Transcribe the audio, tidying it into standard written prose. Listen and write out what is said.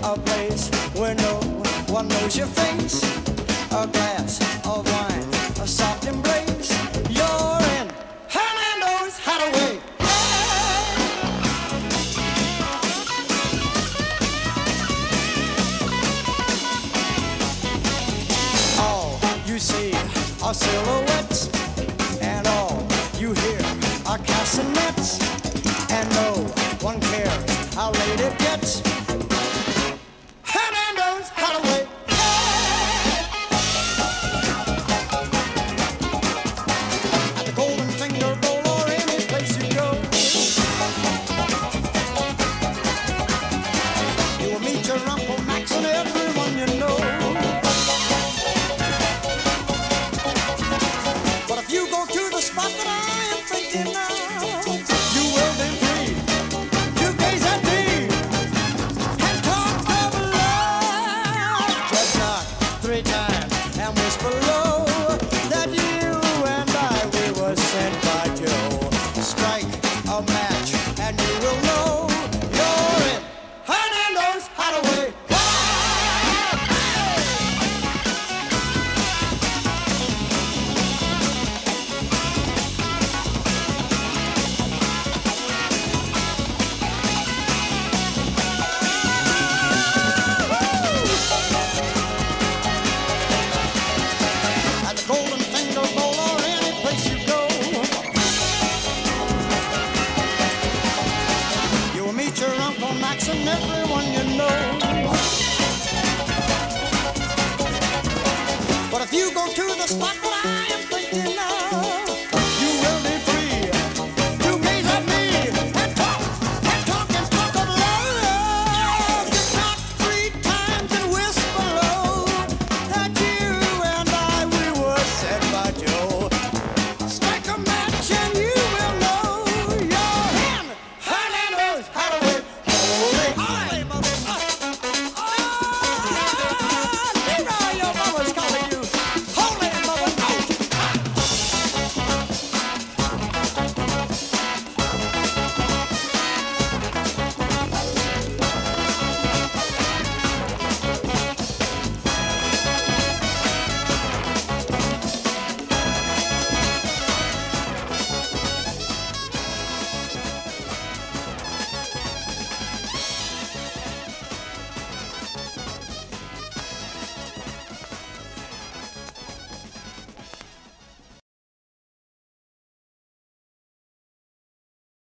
a place where no one knows your face. A glass of wine, a soft embrace. You're in Hernando's Hideaway. All you see are silhouettes, and all you hear are castanets, and no one cares how late it gets. Hernando's Hideaway. At the Golden Finger Bowl or any place you go, you will meet your Uncle Max and everyone you know. But if you go to the spot that I am thinking of, you will be free to gaze at me and talk of love. Just knock 3 times and whisper low that you and I, we were sent by Joe. Strike a match and you will know you're in Hernando's Hideaway. At the Golden Finger Bowl or any place you go, you will meet your Uncle Max and everyone you know. But if you go to the spot